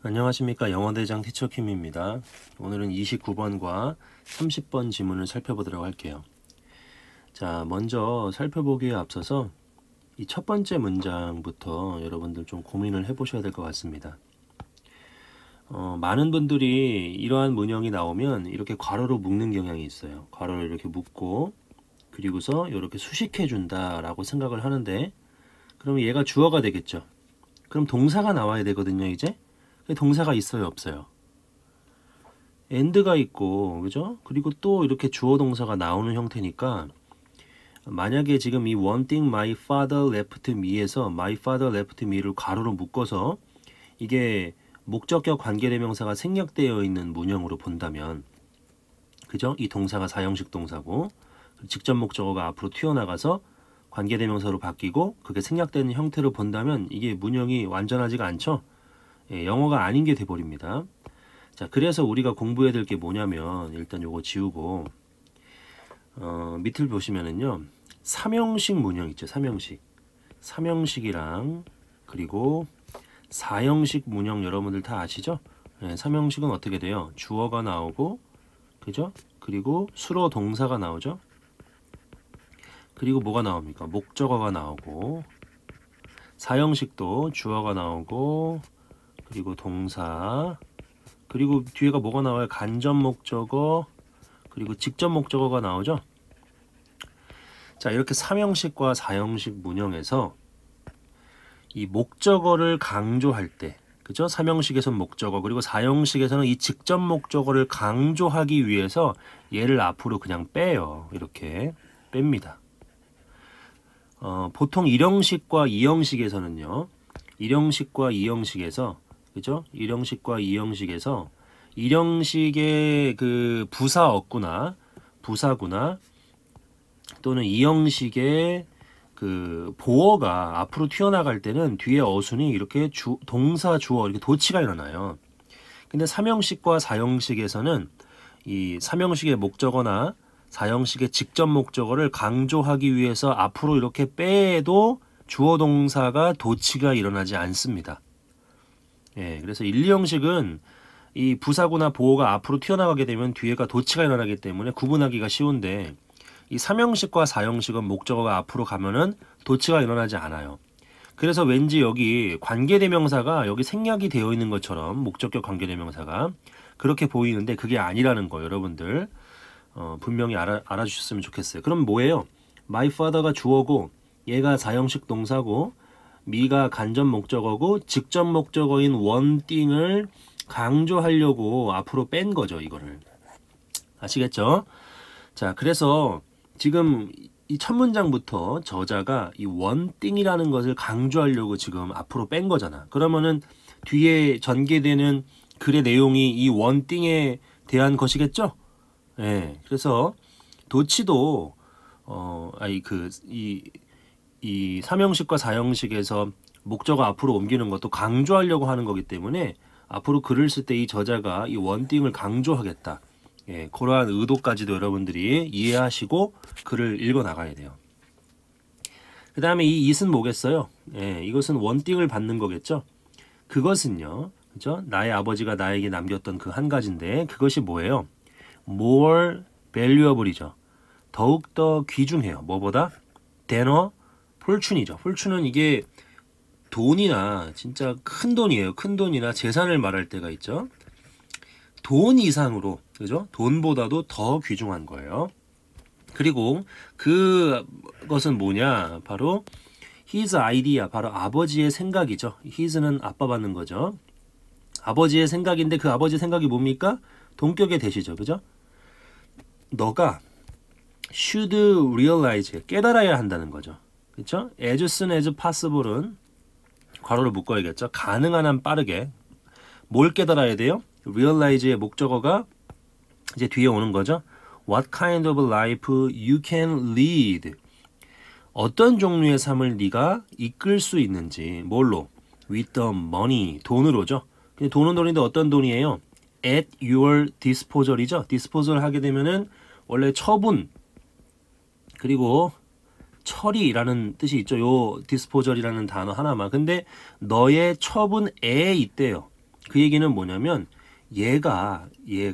안녕하십니까. 영어대장 티처킴입니다. 오늘은 29번과 30번 지문을 살펴보도록 할게요. 자, 먼저 살펴보기에 앞서서 이 첫 번째 문장부터 여러분들 좀 고민을 해보셔야 될 것 같습니다. 많은 분들이 이러한 문형이 나오면 이렇게 괄호로 묶는 경향이 있어요. 괄호를 이렇게 묶고 그리고서 이렇게 수식해 준다라고 생각을 하는데, 그러면 얘가 주어가 되겠죠. 그럼 동사가 나와야 되거든요. 이제 동사가 있어요, 없어요? and가 있고, 그죠? 그리고 또 이렇게 주어 동사가 나오는 형태니까, 만약에 지금 이 one thing my father left me에서 my father left me를 가로로 묶어서 이게 목적격 관계대명사가 생략되어 있는 문형으로 본다면, 그죠? 이 동사가 사형식 동사고 직접 목적어가 앞으로 튀어나가서 관계대명사로 바뀌고 그게 생략되는 형태로 본다면 이게 문형이 완전하지가 않죠? 예, 영어가 아닌 게 돼버립니다. 자, 그래서 우리가 공부해야 될 게 뭐냐면, 일단 요거 지우고 밑을 보시면은요, 삼형식 문형 있죠. 삼형식이랑 그리고 사형식 문형 여러분들 다 아시죠? 예, 삼형식은 어떻게 돼요? 주어가 나오고, 그죠? 그리고 수로 동사가 나오죠. 그리고 뭐가 나옵니까? 목적어가 나오고. 사형식도 주어가 나오고, 그리고 동사, 그리고 뒤에가 뭐가 나와요? 간접 목적어, 그리고 직접 목적어가 나오죠. 자, 이렇게 삼형식과 사형식 문형에서 이 목적어를 강조할 때, 그죠? 삼형식에서는 목적어, 그리고 사형식에서는 이 직접 목적어를 강조하기 위해서 얘를 앞으로 그냥 빼요. 이렇게 뺍니다. 보통 일형식과 이형식에서는요, 일형식과 이형식에서, 그죠? 일형식과 이형식에서 일형식의 그 부사구나 또는 이형식의 그 보어가 앞으로 튀어나갈 때는 뒤에 어순이 이렇게 동사 주어 이렇게 도치가 일어나요. 근데 삼형식과 사형식에서는 이 삼형식의 목적어나 사형식의 직접 목적어를 강조하기 위해서 앞으로 이렇게 빼도 주어 동사가 도치가 일어나지 않습니다. 예, 그래서 1, 2형식은 이 부사구나 보어가 앞으로 튀어나가게 되면 뒤에가 도치가 일어나기 때문에 구분하기가 쉬운데, 이 3형식과 4형식은 목적어가 앞으로 가면은 도치가 일어나지 않아요. 그래서 왠지 여기 관계대명사가 여기 생략이 되어 있는 것처럼 목적격 관계대명사가 그렇게 보이는데 그게 아니라는 거 여러분들 분명히 알아주셨으면 좋겠어요. 그럼 뭐예요? my father가 주어고 얘가 4형식 동사고 미가 간접 목적어고 직접 목적어인 one thing을 강조하려고 앞으로 뺀 거죠. 이거를 아시겠죠? 자, 그래서 지금 이 첫 문장부터 저자가 이 one thing이라는 것을 강조하려고 지금 앞으로 뺀 거잖아. 그러면은 뒤에 전개되는 글의 내용이 이 one thing에 대한 것이겠죠? 예. 그래서 도치도 이 삼형식과 사형식에서 목적어 앞으로 옮기는 것도 강조하려고 하는 거기 때문에 앞으로 글을 쓸 때 이 저자가 이 원띵을 강조하겠다. 예, 그러한 의도까지도 여러분들이 이해하시고 글을 읽어 나가야 돼요. 그 다음에 이 it은 뭐겠어요? 예, 이것은 원띵을 받는 거겠죠? 그것은요, 그죠? 나의 아버지가 나에게 남겼던 그 한 가지인데 그것이 뭐예요? more valuable이죠. 더욱더 귀중해요. 뭐보다? than a fortune이죠. fortune은 이게 돈이나 진짜 큰 돈이에요. 큰 돈이나 재산을 말할 때가 있죠. 돈 이상으로, 그죠? 돈보다도 더 귀중한 거예요. 그리고 그것은 뭐냐? 바로 his idea, 바로 아버지의 생각이죠. his는 아빠 받는 거죠. 아버지의 생각인데 그 아버지의 생각이 뭡니까? 동격의 대시죠. 그죠? 너가 should realize, 깨달아야 한다는 거죠. 그렇죠? as soon as possible은 괄호를 묶어야겠죠. 가능한 한 빠르게. 뭘 깨달아야 돼요? realize의 목적어가 이제 뒤에 오는 거죠. What kind of life you can lead. 어떤 종류의 삶을 네가 이끌 수 있는지. 뭘로? With the money. 돈으로죠. 근데 돈인데 어떤 돈이에요? At your disposal이죠. disposal 하게 되면은 원래 처분 그리고 처리라는 뜻이 있죠. 요 disposal이라는 단어 하나만. 근데 너의 처분에 있대요. 그 얘기는 뭐냐면 얘가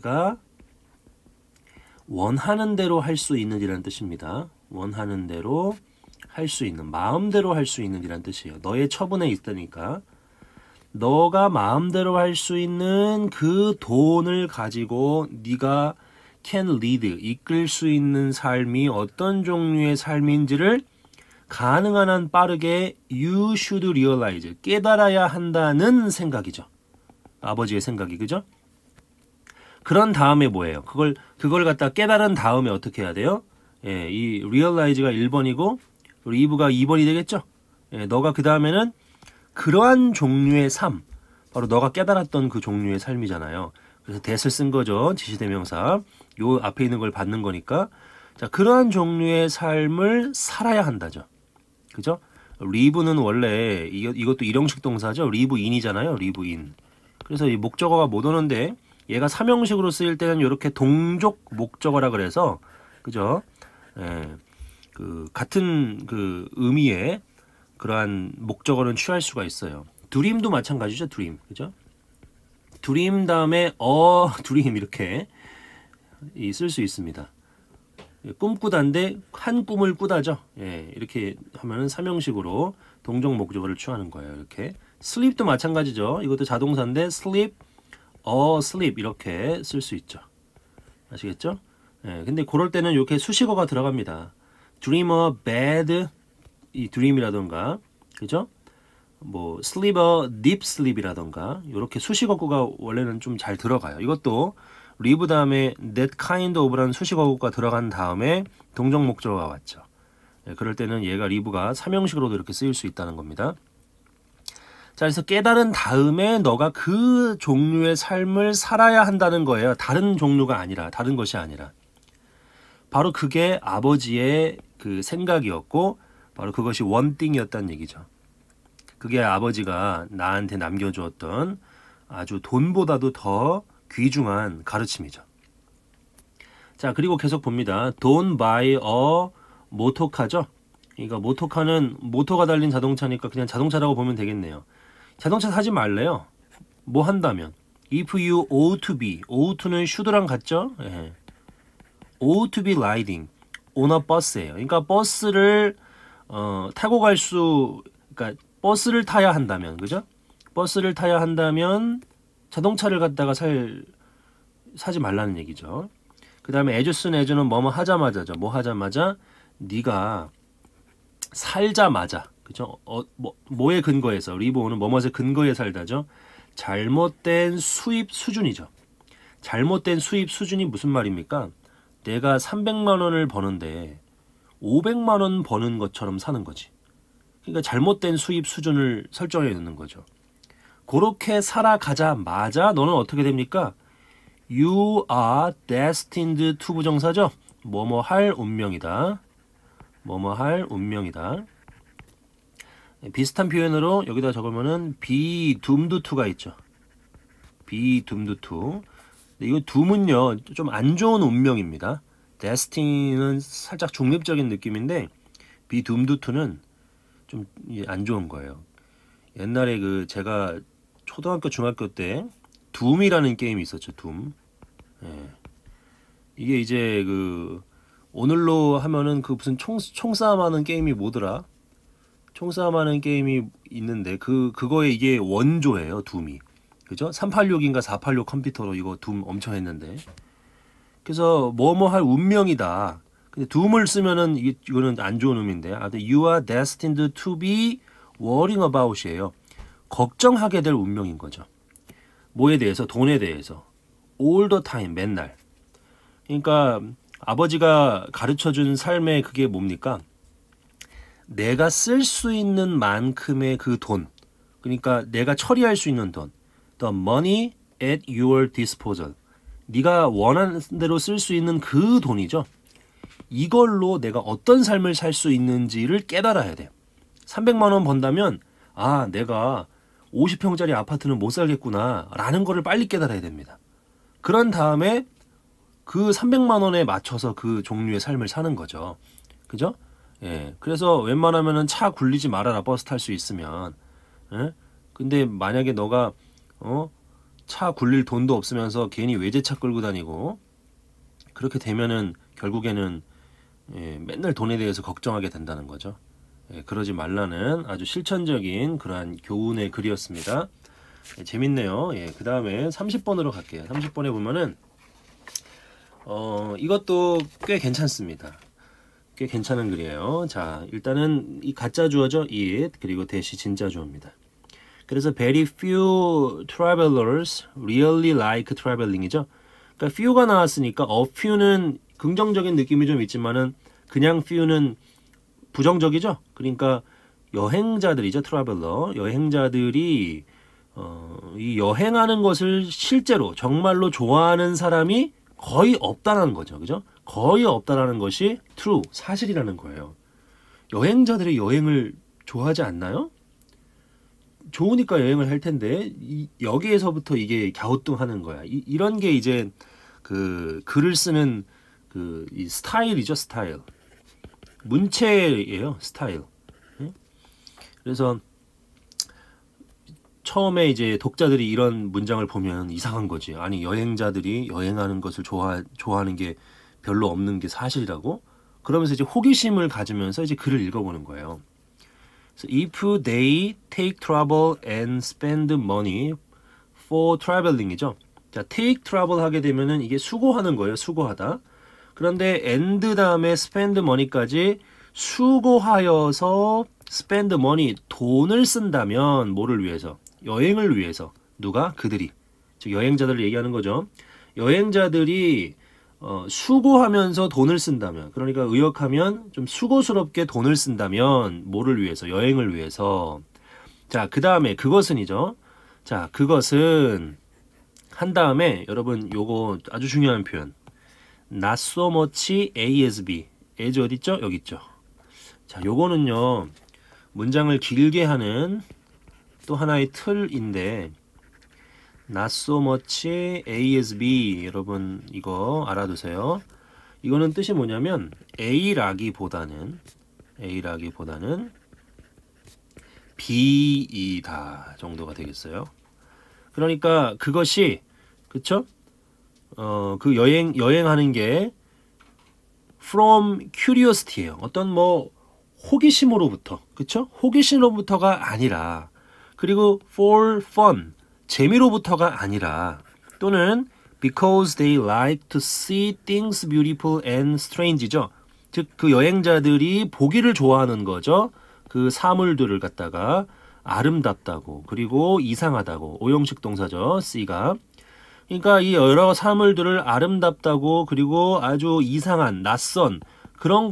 원하는 대로 할 수 있는이라는 뜻입니다. 원하는 대로 할 수 있는, 마음대로 할 수 있는이라는 뜻이에요. 너의 처분에 있다니까. 너가 마음대로 할 수 있는 그 돈을 가지고 네가 can lead, 이끌 수 있는 삶이 어떤 종류의 삶인지를 가능한 한 빠르게 you should realize, 깨달아야 한다는 생각이죠. 아버지의 생각이, 그죠? 그런 다음에 뭐예요? 그걸 갖다 깨달은 다음에 어떻게 해야 돼요? 예, 이 realize가 1번이고 리브가 2번이 되겠죠? 예, 너가 그 다음에는 그러한 종류의 삶, 바로 너가 깨달았던 그 종류의 삶이잖아요. 그래서 that을 쓴 거죠. 지시대명사. 요 앞에 있는 걸 받는 거니까. 자, 그러한 종류의 삶을 살아야 한다죠. 그죠? live는 원래 이것도 일형식 동사죠. live in이잖아요. live in. 그래서 이 목적어가 못 오는데 얘가 3형식으로 쓰일 때는 이렇게 동족 목적어라 그래서, 그죠? 예, 그 같은 그 의미의 그러한 목적어는 취할 수가 있어요. dream도 마찬가지죠. dream, 그죠? dream 다음에 dream 이렇게 쓸 수 있습니다. 꿈꾸다인데 한 꿈을 꾸다죠. 예, 이렇게 하면은 3형식으로 동적 목적어를 취하는 거예요. 이렇게 sleep도 마찬가지죠. 이것도 자동사인데 sleep, sleep 이렇게 쓸 수 있죠. 아시겠죠? 예, 근데 그럴 때는 이렇게 수식어가 들어갑니다. dream a bad, 이 dream이라던가, 그죠? 뭐 sleep a deep sleep이라던가 이렇게 수식어구가 원래는 좀 잘 들어가요. 이것도 live 다음에 that kind of라는 수식어구가 들어간 다음에 동적 목적어가 왔죠. 예, 그럴 때는 얘가 live가 3형식으로도 이렇게 쓰일 수 있다는 겁니다. 자, 그래서 깨달은 다음에 너가 그 종류의 삶을 살아야 한다는 거예요. 다른 종류가 아니라, 다른 것이 아니라. 바로 그게 아버지의 그 생각이었고 바로 그것이 원띵이었다는 얘기죠. 그게 아버지가 나한테 남겨주었던 아주 돈보다도 더 귀중한 가르침이죠. 자, 그리고 계속 봅니다. Don't buy a 모토카죠. 그러니까 모토카는 모터가 달린 자동차니까 그냥 자동차라고 보면 되겠네요. 자동차 사지 말래요. 뭐 한다면 If you ought to be, ought to는 should랑 같죠? 예. ought to be riding on a bus예요. 그러니까 버스를 타고 갈 수, 그러니까 버스를 타야 한다면, 그죠? 버스를 타야 한다면 자동차를 갖다가 사지 말라는 얘기죠. 그 다음에 as soon as는 뭐뭐 하자마자죠. 뭐 하자마자, 네가 살자마자, 그죠? 뭐에 근거해서, 리보는 뭐뭐에 근거에 살다죠. 잘못된 수입 수준이죠. 잘못된 수입 수준이 무슨 말입니까? 내가 300만 원을 버는데 500만 원 버는 것처럼 사는 거지. 그러니까 잘못된 수입 수준을 설정해 놓는 거죠. 그렇게 살아가자마자 너는 어떻게 됩니까? You are destined to 부정사죠. 뭐뭐 할 운명이다. 뭐뭐 할 운명이다. 비슷한 표현으로 여기다 적으면은 be doomed to가 있죠. be doomed to. 이거 doom은요 좀 안 좋은 운명입니다. destin은 살짝 중립적인 느낌인데 be doomed to는 좀 안 좋은 거예요. 옛날에 그 제가 초등학교 중학교 때 둠이라는 게임이 있었죠. 둠. 예. 이게 이제 그 오늘로 하면은 그 무슨 총싸움하는 게임이 뭐더라? 총싸움하는 게임이 있는데 그거에 이게 원조예요. 둠이. 그죠? 386인가 486 컴퓨터로 이거 둠 엄청 했는데. 그래서 뭐뭐 할 운명이다. 근데 둠을 쓰면은 이거는 안 좋은 의미인데. You are destined to be worrying about이에요. 걱정하게 될 운명인 거죠. 뭐에 대해서? 돈에 대해서. all the time, 맨날. 그러니까 아버지가 가르쳐준 삶의 그게 뭡니까? 내가 쓸 수 있는 만큼의 그 돈. 그러니까 내가 처리할 수 있는 돈. The money at your disposal. 네가 원하는 대로 쓸 수 있는 그 돈이죠. 이걸로 내가 어떤 삶을 살 수 있는지를 깨달아야 돼. 300만 원 번다면 아, 내가 50평짜리 아파트는 못 살겠구나 라는 거를 빨리 깨달아야 됩니다. 그런 다음에 그 300만 원에 맞춰서 그 종류의 삶을 사는 거죠. 그죠? 예. 그래서 웬만하면은 차 굴리지 말아라. 버스 탈 수 있으면. 예? 근데 만약에 너가 차 굴릴 돈도 없으면서 괜히 외제차 끌고 다니고 그렇게 되면은 결국에는 맨날 돈에 대해서 걱정하게 된다는 거죠. 그러지 말라는 아주 실천적인 그러한 교훈의 글이었습니다. 재밌네요. 그 다음에 30번으로 갈게요. 30번에 보면은 이것도 꽤 괜찮습니다. 꽤 괜찮은 글이에요. 자, 일단은 이 가짜 주어죠. it 그리고 대시 진짜 주어입니다. 그래서 very few travelers really like traveling이죠. 그러니까 few가 나왔으니까 a few는 긍정적인 느낌이 좀 있지만은 그냥 few는 부정적이죠. 그러니까 여행자들이죠. traveler. 여행자들이 이 여행하는 것을 실제로 정말로 좋아하는 사람이 거의 없다라는 거죠. 그죠? 거의 없다라는 것이 true, 사실이라는 거예요. 여행자들이 여행을 좋아하지 않나요? 좋으니까 여행을 할 텐데 여기에서부터 이게 갸우뚱하는 거야. 이런 게 이제 그 글을 쓰는 이 스타일이죠. 스타일. 문체예요. 스타일. 그래서 처음에 이제 독자들이 이런 문장을 보면 이상한 거지. 아니 여행자들이 여행하는 것을 좋아하는 게 별로 없는 게 사실이라고? 그러면서 이제 호기심을 가지면서 이제 글을 읽어보는 거예요. So if they take trouble and spend money for traveling이죠. 자, take trouble 하게 되면은 이게 수고하는 거예요. 수고하다. 그런데 and 다음에 spend money까지 수고하여서 spend money 돈을 쓴다면 뭐를 위해서? 여행을 위해서. 누가? 그들이. 즉 여행자들을 얘기하는 거죠. 여행자들이 수고하면서 돈을 쓴다면, 그러니까 의역하면 좀 수고스럽게 돈을 쓴다면 뭐를 위해서? 여행을 위해서. 자, 그 다음에 그것은이죠. 자, 그것은 한 다음에 여러분 요거 아주 중요한 표현. Not so much A as B. as 어디 있죠? 여기 있죠. 자, 요거는요. 문장을 길게 하는 또 하나의 틀인데 Not so much A as B. 여러분 이거 알아두세요. 이거는 뜻이 뭐냐면 A라기보다는 B이다 정도가 되겠어요. 그러니까 그것이 그쵸? 그 여행하는 게 from curiosity예요. 어떤 뭐 호기심으로부터, 그쵸? 호기심으로부터가 아니라, 그리고 for fun, 재미로부터가 아니라, 또는 because they like to see things beautiful and strange죠. 즉 그 여행자들이 보기를 좋아하는 거죠. 그 사물들을 갖다가 아름답다고, 그리고 이상하다고, 오형식 동사죠. C가. 그러니까 이 여러 사물들을 아름답다고 그리고 아주 이상한 낯선 그런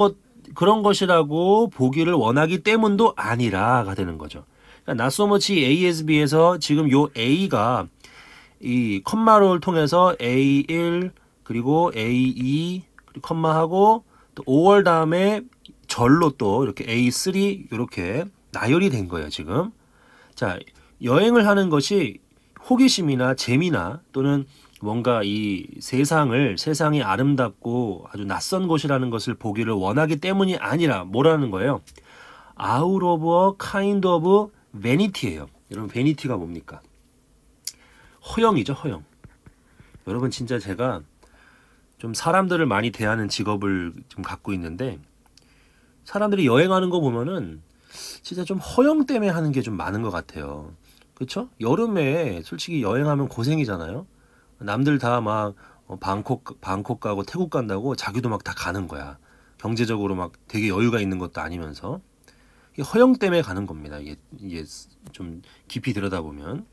것이라고 보기를 원하기 때문도 아니라가 되는 거죠. 그러니까 not so much A as B에서 지금 요 A가 이 컴마를 통해서 A1 그리고 A2 그리고 컴마하고 또 5월 다음에 절로 또 이렇게 A3 이렇게 나열이 된 거예요, 지금. 자, 여행을 하는 것이 호기심이나 재미나 또는 뭔가 이 세상이 아름답고 아주 낯선 곳이라는 것을 보기를 원하기 때문이 아니라 뭐라는 거예요? Out of a kind of vanity예요. 여러분 vanity가 뭡니까? 허영이죠, 허영. 여러분 진짜 제가 좀 사람들을 많이 대하는 직업을 좀 갖고 있는데 사람들이 여행하는 거 보면은 진짜 좀 허영 때문에 하는 게 좀 많은 것 같아요. 그렇죠? 여름에 솔직히 여행하면 고생이잖아요. 남들 다 막 방콕 가고 태국 간다고 자기도 막 다 가는 거야. 경제적으로 막 되게 여유가 있는 것도 아니면서 이게 허영 때문에 가는 겁니다. 이게 좀 깊이 들여다보면.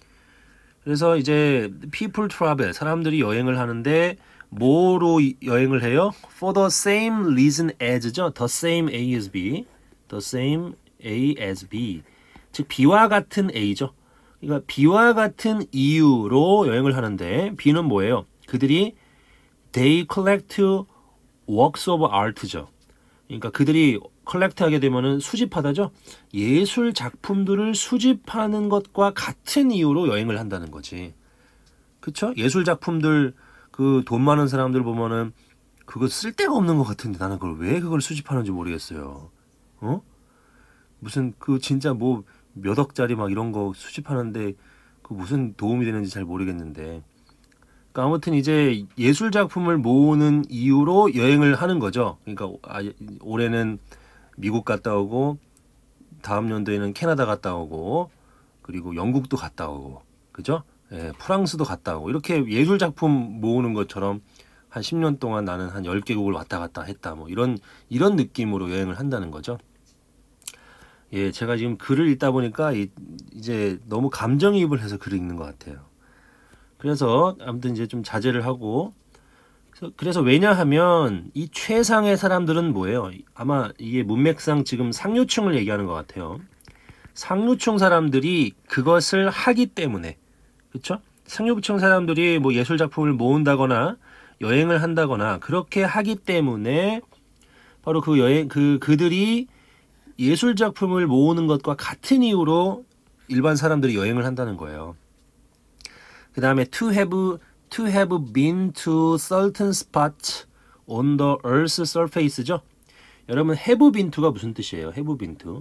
그래서 이제 people travel, 사람들이 여행을 하는데 뭐로 여행을 해요? For the same reason as죠. The same A as B. The same A as B. 즉 B와 같은 A죠. 그러니까 B와 같은 이유로 여행을 하는데 B는 뭐예요? 그들이 they collect works of art죠. 그러니까 그들이 collect 하게 되면은 수집하다죠. 예술 작품들을 수집하는 것과 같은 이유로 여행을 한다는 거지. 그쵸? 예술 작품들 그 돈 많은 사람들 보면은 그거 쓸데가 없는 것 같은데 나는 그걸 수집하는지 모르겠어요. 무슨 그 진짜 뭐 몇 억짜리 막 이런 거 수집하는데 그 무슨 도움이 되는지 잘 모르겠는데. 그러니까 아무튼 이제 예술 작품을 모으는 이유로 여행을 하는 거죠. 그러니까 올해는 미국 갔다 오고 다음 연도에는 캐나다 갔다 오고 그리고 영국도 갔다 오고 그죠? 예, 프랑스도 갔다 오고 이렇게 예술 작품 모으는 것처럼 한 10년 동안 나는 한 10개국을 왔다 갔다 했다 뭐 이런 느낌으로 여행을 한다는 거죠. 예, 제가 지금 글을 읽다 보니까 이제 너무 감정이입을 해서 글을 읽는 것 같아요. 그래서 아무튼 이제 좀 자제를 하고 그래서 왜냐하면 이 최상의 사람들은 뭐예요? 아마 이게 문맥상 지금 상류층을 얘기하는 것 같아요. 상류층 사람들이 그것을 하기 때문에 그렇죠? 상류층 사람들이 뭐 예술 작품을 모은다거나 여행을 한다거나 그렇게 하기 때문에 바로 그들이 예술 작품을 모으는 것과 같은 이유로 일반 사람들이 여행을 한다는 거예요. 그 다음에 to have been to certain spots on the earth's surface죠. 여러분 have been to가 무슨 뜻이에요? have been to.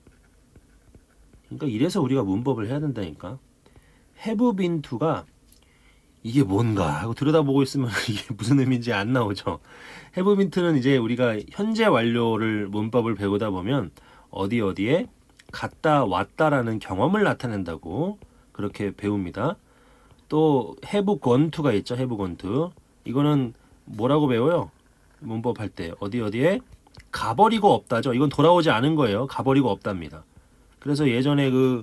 그러니까 이래서 우리가 문법을 해야 된다니까. have been to가 이게 뭔가 하고 들여다보고 있으면 이게 무슨 의미인지 안 나오죠. have been to는 이제 우리가 현재 완료를 문법을 배우다 보면 어디에 갔다 왔다라는 경험을 나타낸다고 그렇게 배웁니다. 또 have gone to가 있죠. have gone to. 이거는 뭐라고 배워요? 문법 할 때 어디에 가버리고 없다죠. 이건 돌아오지 않은 거예요. 가버리고 없답니다. 그래서 예전에 그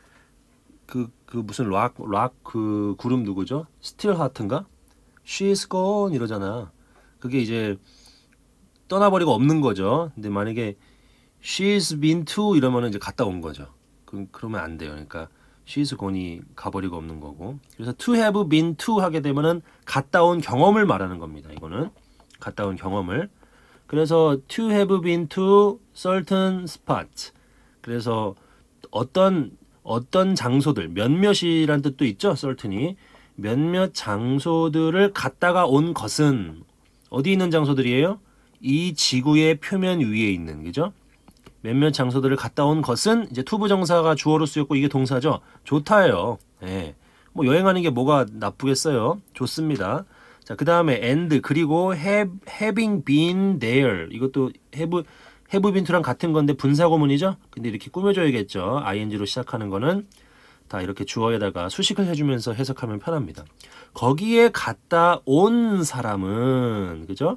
무슨 락 그 그룹 누구죠? 스틸 하트인가? She's gone 이러잖아. 그게 이제 떠나버리고 없는 거죠. 근데 만약에 She's been to 이러면은 이제 갔다 온 거죠. 그러면 안 돼요. 그러니까 she's gone이 가버리고 없는 거고. 그래서 to have been to 하게 되면은 갔다 온 경험을 말하는 겁니다. 이거는 갔다 온 경험을. 그래서 to have been to certain spots. 그래서 어떤 장소들, 몇몇이란 뜻도 있죠. certain이. 몇몇 장소들을 갔다가 온 것은 어디 있는 장소들이에요? 이 지구의 표면 위에 있는, 그죠? 몇몇 장소들을 갔다 온 것은 이제 투부정사가 주어로 쓰였고 이게 동사죠. 좋다예요. 예. 뭐 여행하는 게 뭐가 나쁘겠어요. 좋습니다. 자, 그 다음에 and 그리고 having been there 이것도 have been to랑 같은 건데 분사구문이죠. 근데 이렇게 꾸며줘야겠죠. ing로 시작하는 거는 다 이렇게 주어에다가 수식을 해주면서 해석하면 편합니다. 거기에 갔다 온 사람은 그죠?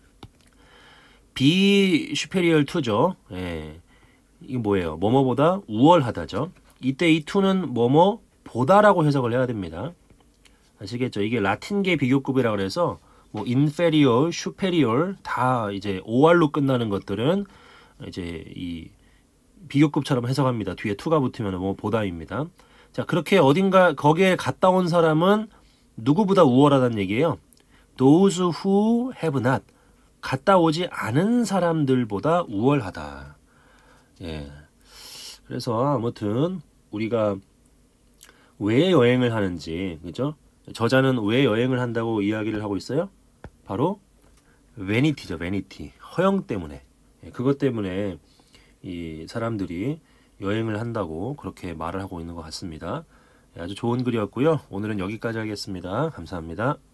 be superior to죠. 예. 이게 뭐예요? 뭐뭐보다 우월하다죠. 이때 이 to는 뭐뭐보다라고 해석을 해야 됩니다. 아시겠죠? 이게 라틴계 비교급이라 그래서 뭐 inferior, superior 다 이제 OR로 끝나는 것들은 이제 이 비교급처럼 해석합니다. 뒤에 to가 붙으면 뭐 보다입니다. 자, 그렇게 어딘가 거기에 갔다 온 사람은 누구보다 우월하다는 얘기예요. Those who have not 갔다 오지 않은 사람들보다 우월하다. 예. 그래서 아무튼 우리가 왜 여행을 하는지, 그죠? 저자는 왜 여행을 한다고 이야기를 하고 있어요? 바로 vanity죠, vanity. 허영 때문에. 예, 그것 때문에 이 사람들이 여행을 한다고 그렇게 말을 하고 있는 것 같습니다. 예, 아주 좋은 글이었고요. 오늘은 여기까지 하겠습니다. 감사합니다.